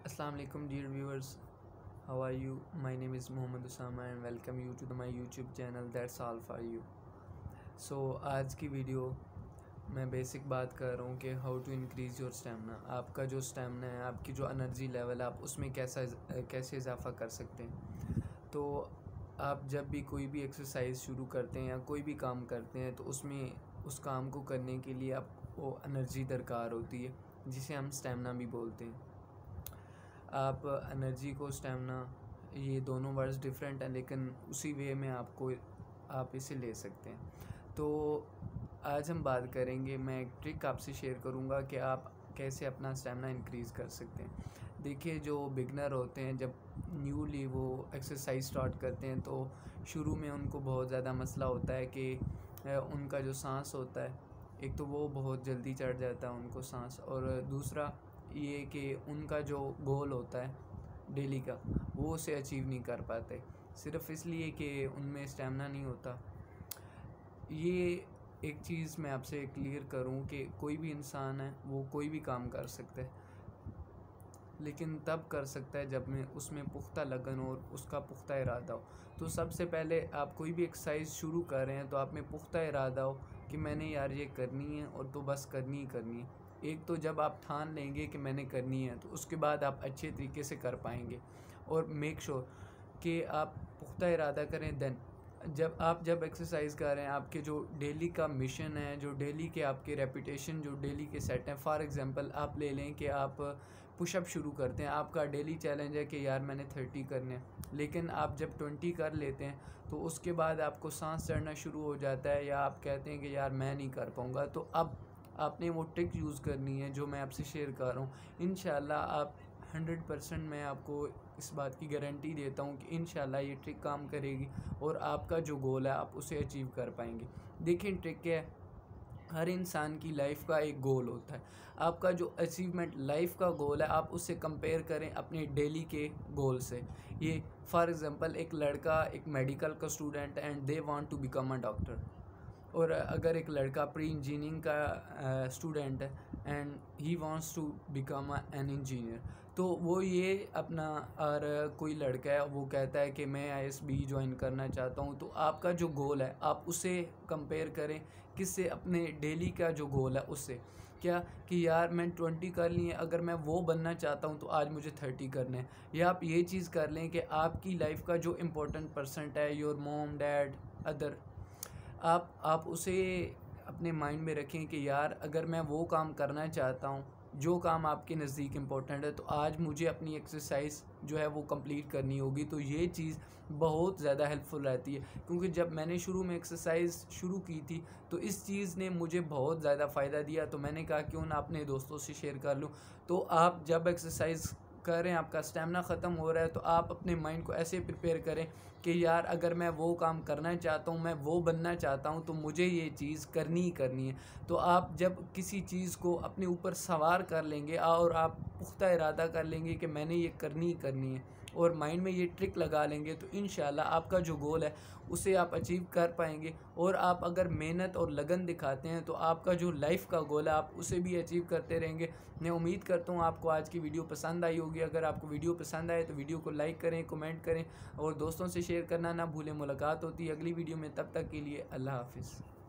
Assalamu alaikum dear viewers, how are you? My name is Mohammad Usama and welcome you to my YouTube channel That's All For You. So आज की video मैं basic बात कर रहा हूँ कि how to increase your stamina. आपका जो स्टेमिना है, आपकी जो एनर्जी लेवल है, आप उसमें कैसे इजाफ़ा कर सकते हैं। तो आप जब भी कोई भी एक्सरसाइज शुरू करते हैं या कोई भी काम करते हैं तो उसमें उस काम को करने के लिए आपको एनर्जी दरकार होती है, जिसे हम स्टेमिना भी बोलते हैं। आप एनर्जी को स्टेमिना, ये दोनों वर्ड्स डिफरेंट हैं, लेकिन उसी वे में आप इसे ले सकते हैं। तो आज हम बात करेंगे, मैं एक ट्रिक आपसे शेयर करूंगा कि आप कैसे अपना स्टेमिना इंक्रीज़ कर सकते हैं। देखिए, जो बिगनर होते हैं, जब न्यूली वो एक्सरसाइज स्टार्ट करते हैं तो शुरू में उनको बहुत ज़्यादा मसला होता है कि उनका जो सांस होता है, एक तो वो बहुत जल्दी चढ़ जाता है उनको सांस, और दूसरा ये कि उनका जो गोल होता है डेली का, वो उसे अचीव नहीं कर पाते, सिर्फ इसलिए कि उनमें स्टेमिना नहीं होता। ये एक चीज़ मैं आपसे क्लियर करूं कि कोई भी इंसान है, वो कोई भी काम कर सकता है, लेकिन तब कर सकता है जब में उसमें पुख्ता लगन और उसका पुख्ता इरादा हो। तो सबसे पहले आप कोई भी एक्सरसाइज शुरू कर रहे हैं तो आप में पुख्ता इरादा हो कि मैंने यार ये करनी है, और तो बस करनी ही करनी है। एक तो जब आप ठान लेंगे कि मैंने करनी है, तो उसके बाद आप अच्छे तरीके से कर पाएंगे। और मेक श्योर कि आप पुख्ता इरादा करें। देन जब एक्सरसाइज कर रहे हैं, आपके जो डेली का मिशन है, जो डेली के आपके रेपिटेशन, जो डेली के सेट हैं। फॉर एग्जांपल आप ले लें कि आप पुशअप शुरू करते हैं, आपका डेली चैलेंज है कि यार मैंने 30 करने हैं, लेकिन आप जब 20 कर लेते हैं तो उसके बाद आपको सांस चढ़ना शुरू हो जाता है, या आप कहते हैं कि यार मैं नहीं कर पाऊँगा। तो अब आपने वो ट्रिक यूज़ करनी है जो मैं आपसे शेयर कर रहा हूँ। इंशाल्लाह आप 100% मैं आपको इस बात की गारंटी देता हूँ कि इंशाल्लाह ये ट्रिक काम करेगी और आपका जो गोल है आप उसे अचीव कर पाएंगे। देखिए, ट्रिक क्या है, हर इंसान की लाइफ का एक गोल होता है। आपका जो अचीवमेंट लाइफ का गोल है, आप उससे कंपेयर करें अपने डेली के गोल से। ये फॉर एग्जांपल, एक लड़का एक मेडिकल का स्टूडेंट है and they want to become a doctor, और अगर एक लड़का प्री इंजीनियरिंग का स्टूडेंट है and he wants to become an engineer, तो वो ये अपना, और कोई लड़का है वो कहता है कि मैं आईएसबी ज्वाइन करना चाहता हूँ, तो आपका जो गोल है आप उसे कंपेयर करें किससे, अपने डेली का जो गोल है उससे। क्या कि यार मैं 20 कर ली है, अगर मैं वो बनना चाहता हूँ तो आज मुझे 30 करने हैं। या आप ये चीज़ कर लें कि आपकी लाइफ का जो इम्पोर्टेंट पर्सन है, योर मॉम, डैड, अदर, आप उसे अपने माइंड में रखें कि यार अगर मैं वो काम करना चाहता हूँ, जो काम आपके नज़दीक इम्पोर्टेंट है, तो आज मुझे अपनी एक्सरसाइज जो है वो कंप्लीट करनी होगी। तो ये चीज़ बहुत ज़्यादा हेल्पफुल रहती है, क्योंकि जब मैंने शुरू में एक्सरसाइज शुरू की थी तो इस चीज़ ने मुझे बहुत ज़्यादा फ़ायदा दिया। तो मैंने कहा क्यों ना अपने दोस्तों से शेयर कर लूँ। तो आप जब एक्सरसाइज कर रहे हैं, आपका स्टेमिना ख़त्म हो रहा है, तो आप अपने माइंड को ऐसे प्रिपेयर करें कि यार अगर मैं वो काम करना चाहता हूँ, मैं वो बनना चाहता हूँ, तो मुझे ये चीज़ करनी ही करनी है। तो आप जब किसी चीज़ को अपने ऊपर सवार कर लेंगे और आप पुख्ता इरादा कर लेंगे कि मैंने ये करनी ही करनी है, और माइंड में ये ट्रिक लगा लेंगे, तो इंशाल्लाह आपका जो गोल है उसे आप अचीव कर पाएंगे। और आप अगर मेहनत और लगन दिखाते हैं तो आपका जो लाइफ का गोल है आप उसे भी अचीव करते रहेंगे। मैं उम्मीद करता हूँ आपको आज की वीडियो पसंद आई होगी। अगर आपको वीडियो पसंद आए तो वीडियो को लाइक करें, कमेंट करें और दोस्तों से शेयर करना ना भूलें। मुलाकात होती है अगली वीडियो में, तब तक के लिए अल्लाह हाफिज़।